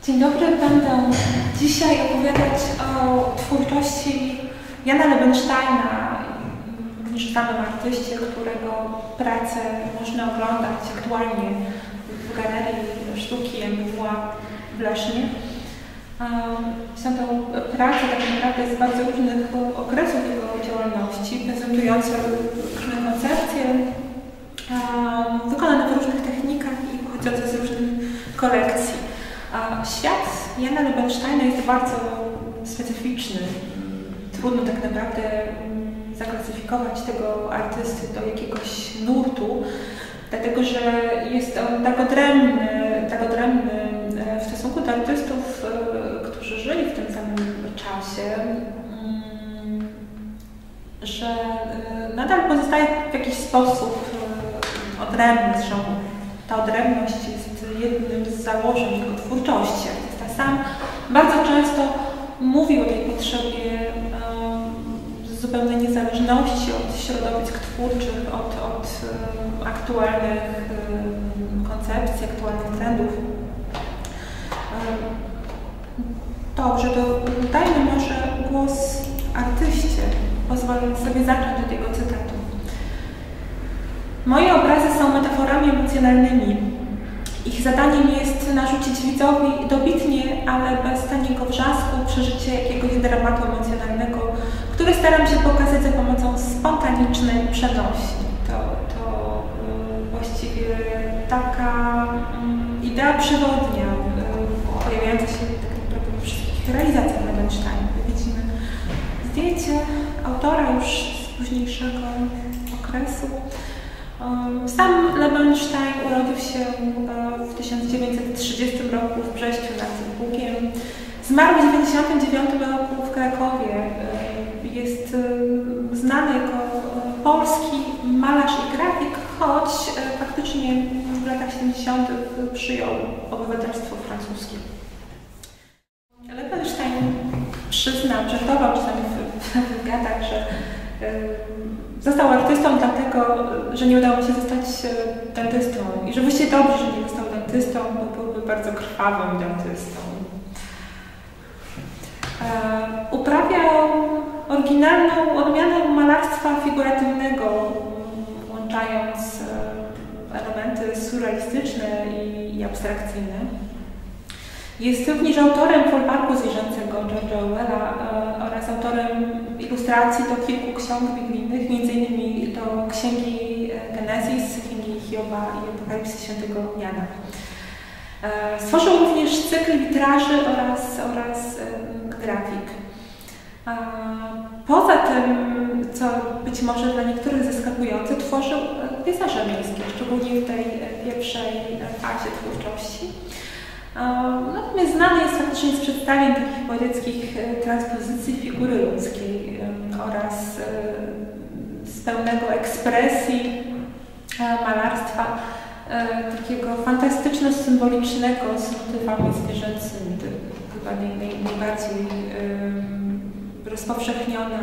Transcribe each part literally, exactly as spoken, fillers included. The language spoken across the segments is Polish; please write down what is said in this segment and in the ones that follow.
Dzień dobry, będę dzisiaj opowiadać o twórczości Jana Lebensteina, również znanym artyście, którego pracę można oglądać aktualnie w Galerii Sztuki M W A w Lesznie. Są to prace tak naprawdę z bardzo różnych okresów jego działalności, prezentujące różne koncepcje, wykonane w różnych technikach i pochodzące z różnych kolekcji. Świat Jana Lebensteina jest bardzo specyficzny. Trudno tak naprawdę zaklasyfikować tego artysty do jakiegoś nurtu, dlatego że jest on tak odrębny, tak odrębny w stosunku do artystów, którzy żyli w tym samym czasie, że nadal pozostaje w jakiś sposób odrębny. Zresztą ta odrębność jest jednym z założeń jego twórczości. Artysta sam bardzo często mówił o tej potrzebie um, zupełnej niezależności od środowisk twórczych, od, od um, aktualnych um, koncepcji, aktualnych trendów. Um, dobrze, to dajmy może głos artyście. Pozwolę sobie zacząć od jego cytatu. Moje obrazy są metaforami emocjonalnymi. Ich zadaniem jest narzucić widzowi dobitnie, ale bez taniego wrzasku przeżycie jakiegoś dramatu emocjonalnego, który staram się pokazać za pomocą spontanicznej przenośni. To, to y, właściwie taka y, idea przewodnia y, pojawiająca się tak naprawdę we wszystkich realizacjach Lebensteina. Widzimy zdjęcie autora już z późniejszego okresu. Sam Lebenstein urodził się w tysiąc dziewięćset trzydziestym roku w Brześciu nad Bugiem. Zmarł w tysiąc dziewięćset dziewięćdziesiątym dziewiątym roku w Krakowie. Jest znany jako polski malarz i grafik, choć faktycznie w latach siedemdziesiątych przyjął obywatelstwo francuskie. Lebenstein przyznał, żartował czasami w wywiadach, że został artystą dlatego, że nie udało mu się zostać dentystą i że właściwie dobrze, że nie został dentystą, bo byłby bardzo krwawym dentystą. E, uprawiał oryginalną odmianę malarstwa figuratywnego, włączając elementy surrealistyczne i, i abstrakcyjne. Jest również autorem folwarku zwierzęcego George'a Orwella e, oraz autorem ilustracji do kilku ksiąg biblijnych, między innymi do Księgi Genezis, Księgi Hioba i Apokalipsy Świętego Jana. E, stworzył również cykl witraży oraz, oraz e, grafik. E, poza tym, co być może dla niektórych zaskakujące, tworzył pejzaże miejskie, szczególnie w tej pierwszej fazie twórczości. Natomiast znany jest faktycznie z przedstawień takich poetyckich transpozycji figury ludzkiej oraz z pełnego ekspresji malarstwa takiego fantastyczno-symbolicznego z motywami zwierzęcymi. To chyba naj, naj, najbardziej rozpowszechniona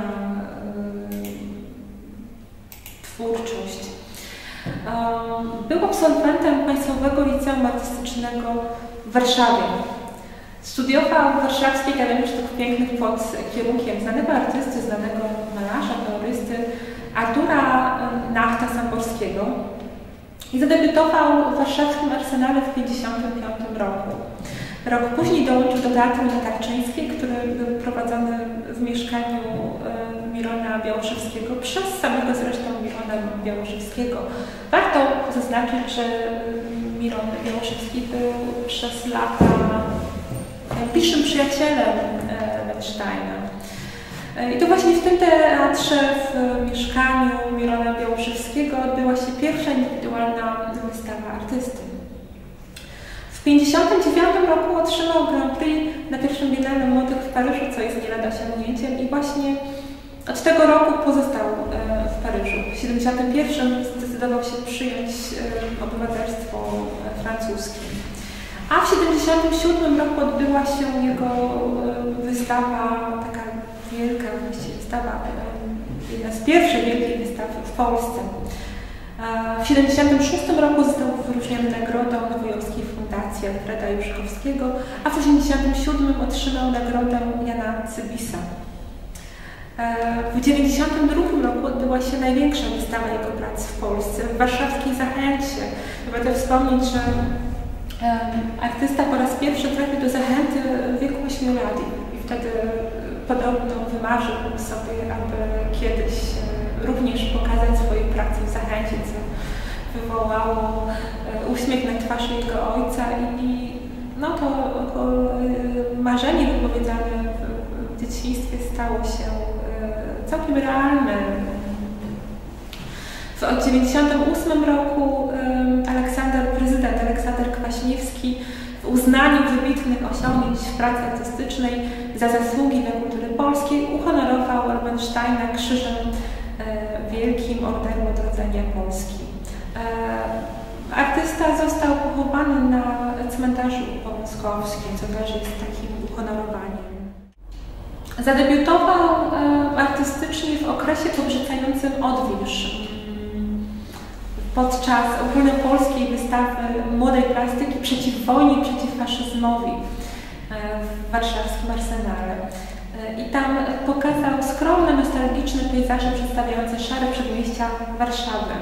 twórczość. Był absolwentem Państwowego Liceum Artystycznego w Warszawie. Studiował w Warszawskiej Akademii Sztuk Pięknych pod kierunkiem znanego artysty, znanego malarza, teorysty Artura Nachta-Samborskiego i zadebiutował w warszawskim Arsenale w tysiąc dziewięćset pięćdziesiątym piątym roku. Rok później dołączył do Teatru na Tarczyńskiej, który był prowadzony w mieszkaniu Mirona Białoszewskiego przez samego zresztą Mirona Białoszewskiego. Warto zaznaczyć, że Miron Białoszewski był przez lata najbliższym przyjacielem Lebensteina. I to właśnie w tym teatrze, w mieszkaniu Mirona Białoszewskiego odbyła się pierwsza indywidualna wystawa artysty. W tysiąc dziewięćset pięćdziesiątym dziewiątym roku otrzymał Grand Prix na pierwszym Biennale Młodych w Paryżu, co jest nie lada osiągnięciem, i właśnie od tego roku pozostał w Paryżu. W tysiąc dziewięćset siedemdziesiątym pierwszym zdecydował się przyjąć obywatelstwo francuskie. A w tysiąc dziewięćset siedemdziesiątym siódmym roku odbyła się jego wystawa, taka wielka właściwie wystawa, jedna z pierwszych wielkich wystaw w Polsce. W tysiąc dziewięćset siedemdziesiątym szóstym roku został wyróżniony nagrodą Nowojorskiej Fundacji Alfreda Juszkowskiego, a w tysiąc dziewięćset dziewięćdziesiątym siódmym otrzymał nagrodę Jana Cybisa. W tysiąc dziewięćset dziewięćdziesiątym drugim roku odbyła się największa wystawa jego prac w Polsce, w warszawskiej Zachęcie. Warto wspomnieć, że artysta po raz pierwszy trafił do Zachęty w wieku ośmiu lat i wtedy podobno wymarzył sobie, aby kiedyś również pokazać swoje prace w Zachęcie, co wywołało uśmiech na twarzy jego ojca i no to marzenie wypowiedziane w dzieciństwie stało się całkiem realne. W tysiąc dziewięćset dziewięćdziesiątym ósmym roku Aleksander, prezydent Aleksander Kwaśniewski w uznaniu wybitnych osiągnięć w pracy artystycznej za zasługi dla kultury polskiej uhonorował Rubinsteina Krzyżem Wielkim Orderu Odrodzenia Polski. Artysta został pochowany na cmentarzu pomoskowskim, co też jest takim uhonorowaniem. Zadebiutował artystycznie w okresie poprzedzającym odwilż. Podczas ogólnopolskiej wystawy młodej plastyki przeciw wojnie, przeciw faszyzmowi w warszawskim Arsenale. I tam pokazał skromne, nostalgiczne pejzaże przedstawiające szare przedmieścia Warszawy.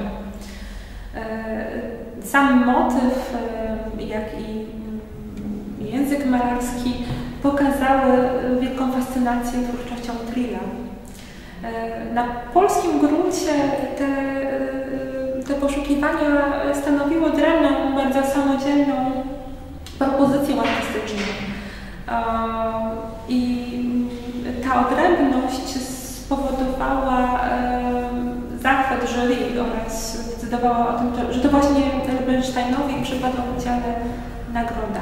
Sam motyw, jak i język malarski pokazały wielką fascynację twórczością Trilla. Na polskim gruncie te, te poszukiwania stanowiły odrębną, bardzo samodzielną propozycję artystyczną. I ta odrębność spowodowała zachwyt jury oraz zdecydowała o tym, że to właśnie Rubinsteinowi przypadła udzielna nagroda.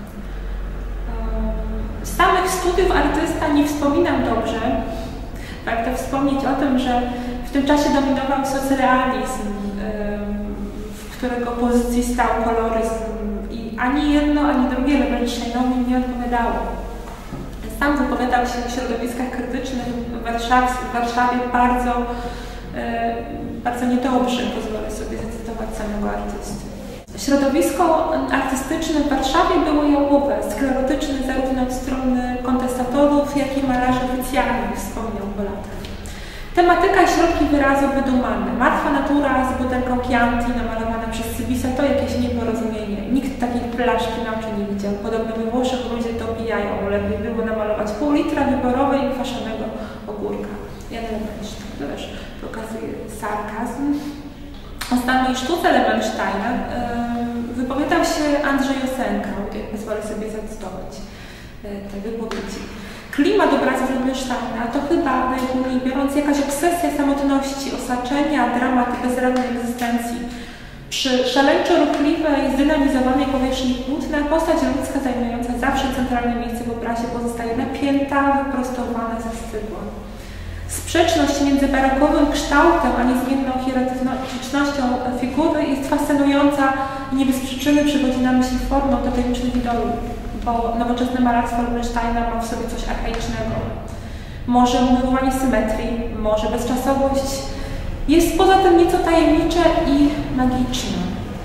Z samych studiów artysta nie wspominam dobrze. Warto wspomnieć o tym, że w tym czasie dominował socrealizm, w którego pozycji stał koloryzm i ani jedno, ani drugie Rubinsteinowi nie odpowiadało. Sam wypowiadał się w środowiskach krytycznych w Warszawie, w Warszawie bardzo, bardzo niedobrze, pozwolę sobie zacytować samego artysty. Środowisko artystyczne w Warszawie było jałowe, sklerotyczne zarówno od strony kontestatorów, jak i malarzy oficjalnych, wspomniał po latach. Tematyka i środki wyrazu wydumane. Martwa natura z butelką Chianti namalowana przez Cybisa to jakieś nieporozumienie. Nikt takiej flaszki na oczy nie widział. Podobno we Włoszech ludzie to pijają. Lepiej było namalować pół litra wyborowej i kwaszonego ogórka. Jan Rubinstein, to też pokazuje sarkazm. O samej sztuce Rubinsteina yy, wypowiadał się Andrzej Osenka, jak pozwolę sobie zacytować yy, te wypowiedzi. Klimat obrazów Rubinsteina to chyba najogólniej biorąc jakaś obsesja samotności, osaczenia, dramat bezradnej egzystencji. Przy szaleńczo ruchliwej, zdynamizowanej powierzchni płótna postać ludzka zajmująca zawsze centralne miejsce w obrazie pozostaje napięta, wyprostowana, zastygła. Sprzeczność między barokowym kształtem a niezmienną hierarchicznością figury jest fascynująca i nie bez przyczyny przywodzi na myśl formą totemicznych idoli, bo nowoczesne malarstwo Rubinsteina ma w sobie coś archaicznego. Może umiłowanie symetrii, może bezczasowość, jest poza tym nieco tajemnicze i magiczne.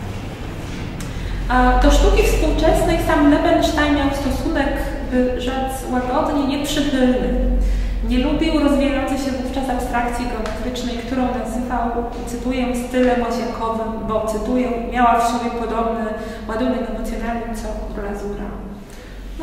A do sztuki współczesnej sam Rubinstein miał stosunek, by rzec łagodnie, nieprzychylny. Nie lubił rozwijającej się wówczas abstrakcji geometrycznej, którą nazywał, cytuję, stylem łazienkowym, bo, cytuję, miała w sobie podobny ładunek emocjonalny co glazura. No,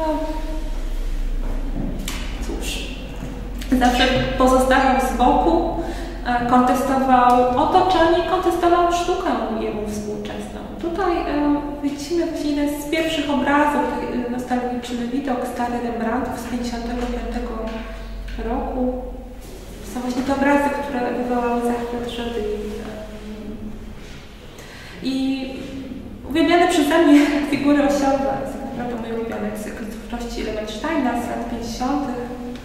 cóż, zawsze pozostawał z boku, kontestował otoczenie, kontestował sztukę jemu współczesną. Tutaj e, widzimy właśnie jeden z pierwszych obrazów, nostalgiczny widok stary Rembrandtów z tysiąc dziewięćset pięćdziesiątego piątego roku. Są właśnie te obrazy, które wywołały zachwyt jury. I uwielbiane przeze mnie figury osiowe, jest naprawdę mój ulubiony cykl twórczości Rubinsteina z lat pięćdziesiątych.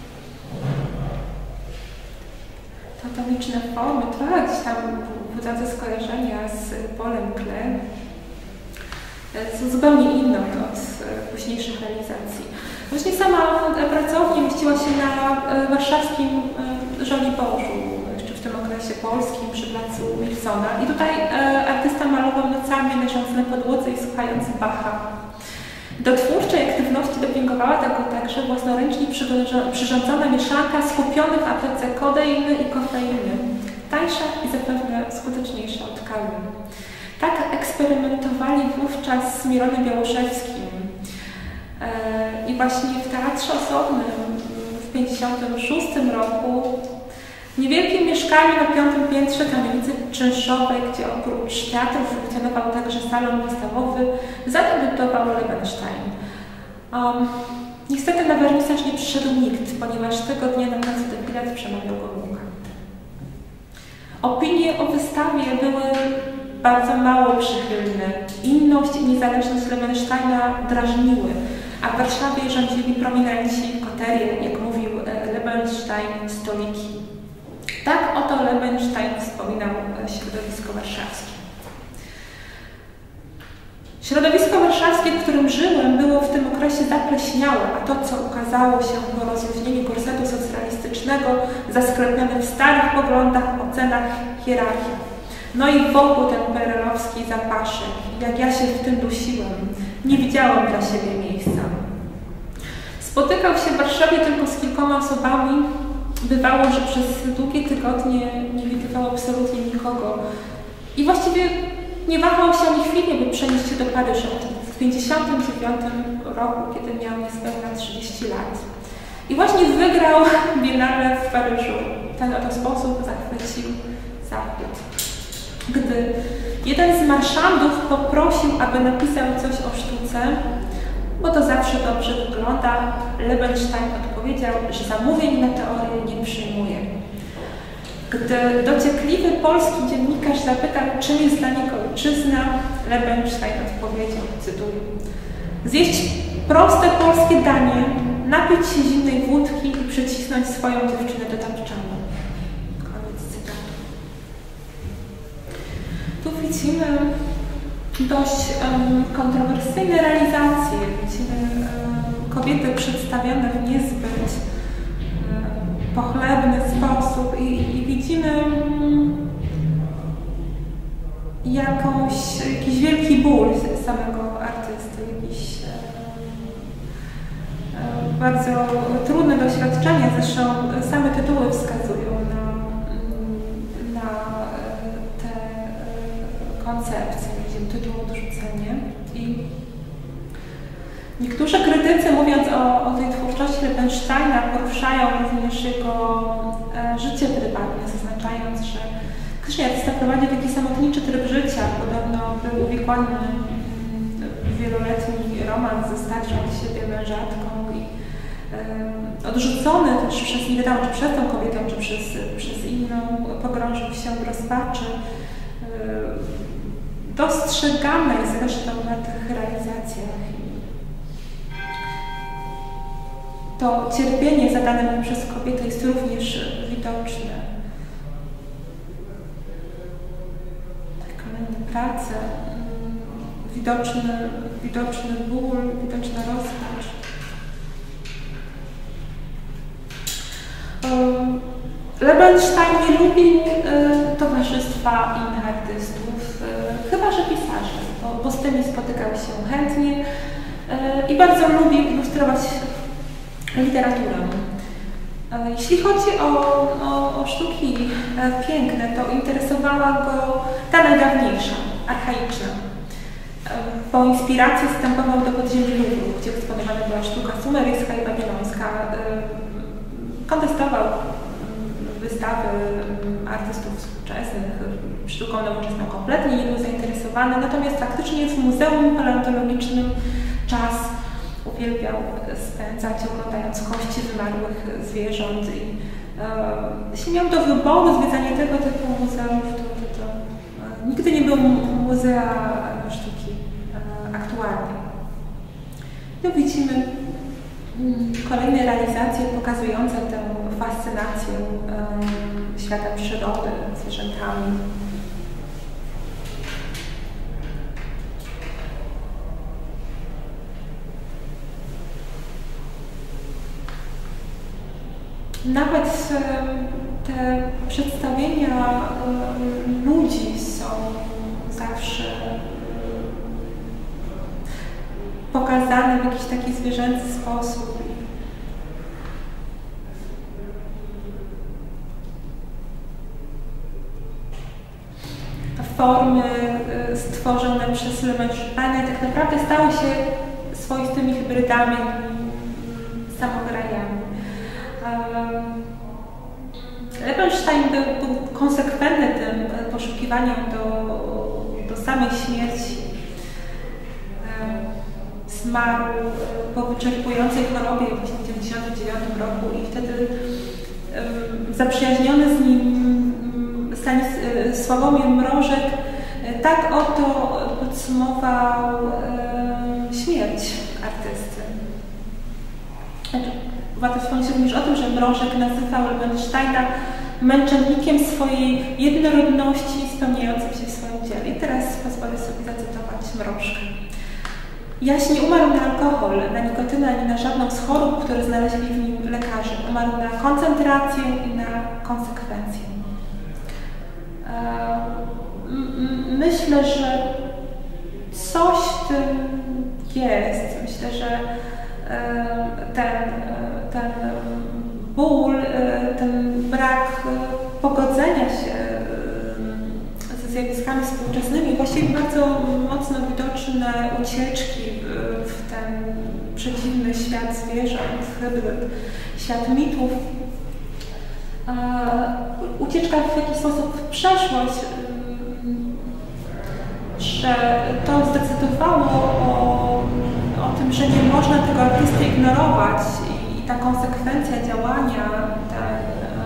Atomiczne formy, trochę gdzieś tam budzące skojarzenia z Paulem Klee. Są zupełnie inne od późniejszych realizacji. Właśnie sama pracownia mieściła się na warszawskim Żoliborzu, jeszcze w tym okresie Kongresie Polskim przy placu Wilsona. I tutaj e, artysta malował nocami, leżąc na podłodze i słuchając Bacha. Do twórczej aktywności dopingowała tego także własnoręcznie przyrządzona mieszanka skupionych w aptece kodeiny i kofeiny. Tańsza i zapewne skuteczniejsza od kali. Tak eksperymentowali wówczas z Mironem Białoszewskim. E, I właśnie w Teatrze Osobnym w tysiąc dziewięćset pięćdziesiątym szóstym roku w niewielkim mieszkaniu na piątym piętrze kamienicy czynszowej, gdzie oprócz teatru funkcjonował także salon wystawowy, zadebiutował Lebenstein. Um, niestety na wernisaż nie przyszedł nikt, ponieważ tego dnia na placu Defilat przemawiał Gomułka. Opinie o wystawie były bardzo mało przychylne. Inność i niezależność Lebensteina drażniły, a w Warszawie rządzili prominenci, koterie, jak mówił Lebenstein, stoliki. Tak oto Lebenstein wspominał środowisko warszawskie. Środowisko warszawskie, w którym żyłem, było w tym okresie zapleśniałe, a to, co ukazało się po rozluźnieniu gorsetu socjalistycznego, zasklepione w starych poglądach, ocenach, hierarchii. No i wokół ten perelowski zapaszek, jak ja się w tym dusiłem, nie widziałem dla siebie miejsca. Spotykał się w Warszawie tylko z kilkoma osobami. Bywało, że przez długie tygodnie nie widywał absolutnie nikogo. I właściwie nie wahał się ani chwili, by przenieść się do Paryża. W tysiąc dziewięćset pięćdziesiątym dziewiątym roku, kiedy miał niespełna trzydzieści lat. I właśnie wygrał Biennale w Paryżu. W ten oto sposób zachwycił Zachód. Gdy jeden z marszandów poprosił, aby napisał coś o sztuce, bo to zawsze dobrze wygląda, Lebenstein odpowiedział, że zamówień na teorię nie przyjmuje. Gdy dociekliwy polski dziennikarz zapytał, czym jest dla niego ojczyzna, Lebenstein odpowiedział, cytuję: zjeść proste polskie danie, napić się zimnej wódki i przycisnąć swoją dziewczynę do tapczanu. Koniec cytatu. Tu widzimy dość um, kontrowersyjne realizacje. Widzimy um, kobiety przedstawione w niezbyt um, pochlebny sposób i, i widzimy um, jakąś, jakiś wielki ból samego artysty, jakiś um, bardzo trudne doświadczenie. Zresztą same tytuły wskazują na, na te koncepcje. Tytuł Odrzucenie. I niektórzy krytycy, mówiąc o, o tej twórczości Lebensteina, poruszają również jego e, życie prywatne, zaznaczając, że faktycznie artysta prowadził taki samotniczy tryb życia. Podobno był uwikłany w wieloletni romans ze starszą od siebie mężatką i e, odrzucony też przez, nie wiadomo, czy przez tą kobietą, czy przez, przez inną, pogrążył się w rozpaczy. E, Dostrzegane jest zresztą na tych realizacjach. To cierpienie zadane mu przez kobietę jest również widoczne. Kolejne prace, widoczny, widoczny ból, widoczna rozpacz. Lebenstein nie lubi y, towarzystwa innych artystów, y, chyba że pisarzy, bo, bo z tymi spotykał się chętnie y, i bardzo lubi ilustrować literaturę. Y, jeśli chodzi o, o, o sztuki y, piękne, to interesowała go ta najdawniejsza, archaiczna. Y, po inspiracji wstępował do podziemi Luwru, gdzie eksponowana była sztuka sumeryjska i babilońska. Y, kontestował wystawy artystów współczesnych, sztuką nowoczesną kompletnie nie był zainteresowany, natomiast faktycznie w Muzeum Paleontologicznym czas uwielbiał spędzać, oglądając kości wymarłych zwierząt i e, jeśli miał do wyboru zwiedzanie tego typu muzeów, to, to, to e, nigdy nie był muzea sztuki e, aktualnej. Tu widzimy mm, kolejne realizacje pokazujące tę fascynację um, światem przyrody, zwierzętami. Nawet um, te przedstawienia ludzi są zawsze pokazane w jakiś taki zwierzęcy sposób. Formy stworzone przez Le Marzipane tak naprawdę stały się swoistymi hybrydami, samograjami. Lewenstein był, był konsekwentny tym poszukiwaniem do, do samej śmierci. Zmarł po wyczerpującej chorobie w tysiąc dziewięćset dziewięćdziesiątym dziewiątym roku i wtedy zaprzyjaźniony z nim Sławomir Mrożek tak oto podsumował śmierć artysty. Warto wspomnieć również o tym, że Mrożek nazywał Lewensteina męczennikiem swojej jednorodności spełniającym się w swoim dziele. I teraz pozwolę sobie zacytować Mrożka. Jaś nie umarł na alkohol, na nikotynę ani na żadną z chorób, które znaleźli w nim lekarze. Umarł na koncentrację i na konsekwencję. Myślę, że coś w tym jest. Myślę, że ten, ten ból, ten brak pogodzenia się ze zjawiskami współczesnymi, właściwie bardzo mocno widoczne ucieczki w ten przeciwny świat zwierząt, hybryd, świat mitów, ucieczka w jakiś sposób w przeszłość, że to zdecydowało o, o tym, że nie można tego artysty ignorować i, i ta konsekwencja działania, ten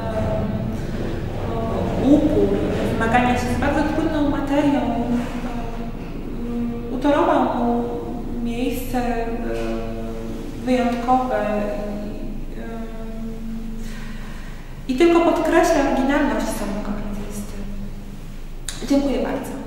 um, upór, zmagania się z bardzo trudną materią um, utorował mu miejsce um, wyjątkowe i, um, i tylko podkreśla oryginalność samego artysty. Dziękuję bardzo.